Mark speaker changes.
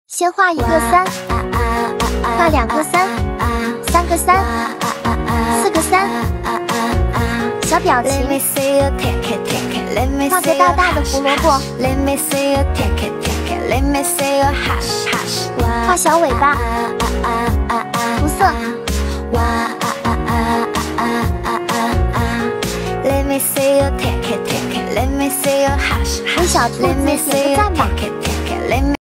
Speaker 1: 先画一个3，画2个3，3个3，4个3，小表情，画个大大的胡萝卜，画小尾巴，涂色。 为小兔子点个赞吧。